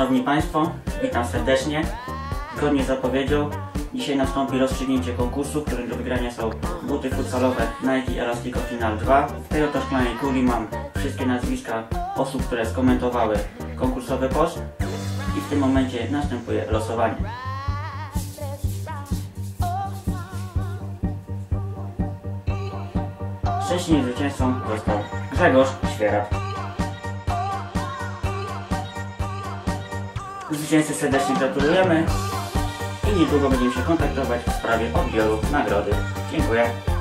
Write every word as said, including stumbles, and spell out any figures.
Szanowni Państwo, witam serdecznie. Zgodnie z zapowiedzią dzisiaj nastąpi rozstrzygnięcie konkursu, w którym do wygrania są buty futsalowe Nike Elastico Final dwa. W tej oto szklanej kuli mam wszystkie nazwiska osób, które skomentowały konkursowy post i w tym momencie następuje losowanie. Szczęśliwym zwycięzcą został Grzegorz Świerat. Zwycięzcy serdecznie gratulujemy i niedługo będziemy się kontaktować w sprawie odbioru nagrody. Dziękuję.